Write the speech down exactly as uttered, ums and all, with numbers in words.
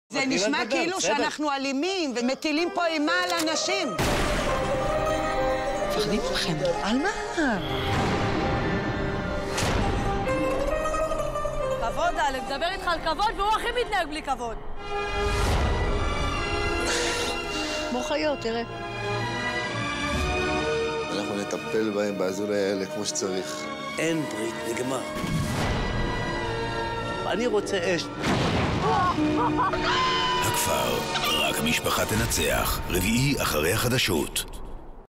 זה נשמע כאילו שאנחנו אלימים ומטילים פה אימה על אנשים. מפחדים מכם. על מה? כבוד, אלף, מדבר איתך על כבוד והוא הכי מתנהג בלי כבוד. כמו חיות, תראה. אנחנו נטפל בהם באזולי האלה כמו שצריך. אין ברית, נגמר. אני רוצה אש. הכפר, רק המשפחה תנצח, רביעי אחרי החדשות.